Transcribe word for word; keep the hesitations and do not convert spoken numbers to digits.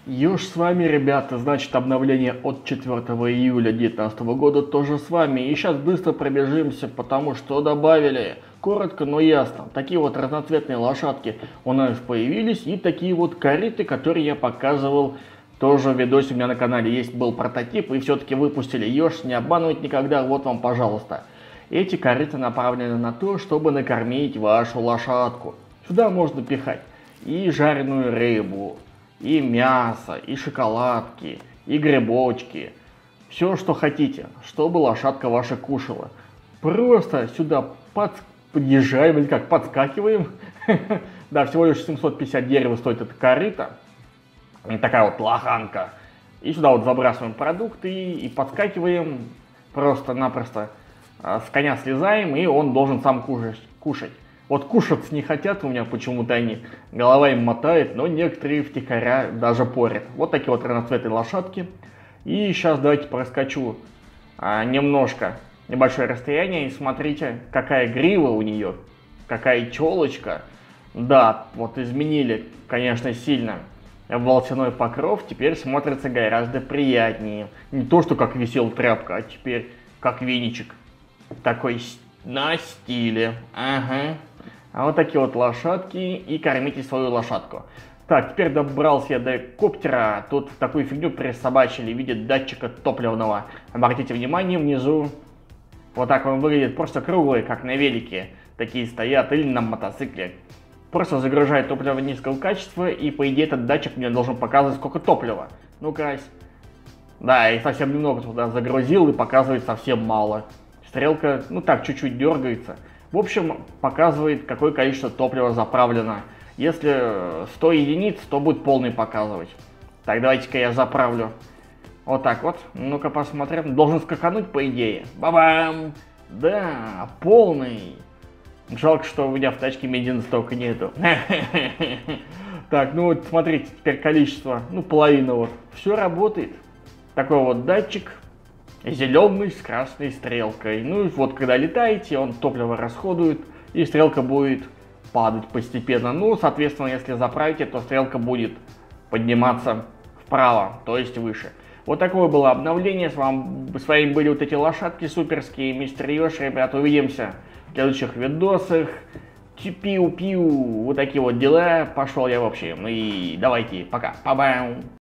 Ёж с вами, ребята, значит обновление от четвёртого июля две тысячи девятнадцатого года тоже с вами. И сейчас быстро пробежимся, потому что добавили, коротко, но ясно, такие вот разноцветные лошадки у нас появились. И такие вот кареты, которые я показывал тоже в видосе у меня на канале. Есть был прототип и все-таки выпустили. Ёж, не обманывать никогда, вот вам, пожалуйста. Эти кареты направлены на то, чтобы накормить вашу лошадку. Сюда можно пихать и жареную рыбу, и мясо, и шоколадки, и грибочки. Все, что хотите, чтобы лошадка ваша кушала. Просто сюда под... подъезжаем, или как, подскакиваем. Да, всего лишь семьсот пятьдесят дерева стоит эта корыта. Такая вот лоханка. И сюда вот забрасываем продукты и подскакиваем. Просто-напросто с коня слезаем, и он должен сам кушать. Вот кушать не хотят у меня почему-то они, голова им мотает, но некоторые втихаря даже порят. Вот такие вот разноцветные лошадки. И сейчас давайте проскочу а, немножко, небольшое расстояние, и смотрите, какая грива у нее, какая челочка. Да, вот изменили, конечно, сильно волосяной покров, теперь смотрится гораздо приятнее. Не то, что как висел тряпка, а теперь как веничек. Такой на стиле, ага. А вот такие вот лошадки, и кормите свою лошадку. Так, теперь добрался я до коптера. Тут такую фигню присобачили в виде датчика топливного. Обратите внимание, внизу вот так он выглядит, просто круглые, как на велике. Такие стоят, или на мотоцикле. Просто загружает топливо низкого качества, и по идее этот датчик мне должен показывать, сколько топлива. Ну-ка. Да, и совсем немного туда загрузил, и показывает совсем мало. Стрелка, ну так, чуть-чуть дергается. В общем, показывает, какое количество топлива заправлено. Если сто единиц, то будет полный показывать. Так, давайте-ка я заправлю. Вот так вот. Ну-ка посмотрим. Должен скакануть, по идее. Ба-бам! Да, полный. Жалко, что у меня в тачке бензина столько нету. Так, ну вот смотрите, теперь количество. Ну, половина вот. Все работает. Такой вот датчик. Зеленый с красной стрелкой. Ну и вот когда летаете, он топливо расходует, и стрелка будет падать постепенно. Ну, соответственно, если заправите, то стрелка будет подниматься вправо, то есть выше. Вот такое было обновление. С вами, с вами были вот эти лошадки суперские, мистер Ёж. Ребята, увидимся в следующих видосах. Пиу-пиу. Вот такие вот дела. Пошел я в общем. И давайте, пока. Па-бам.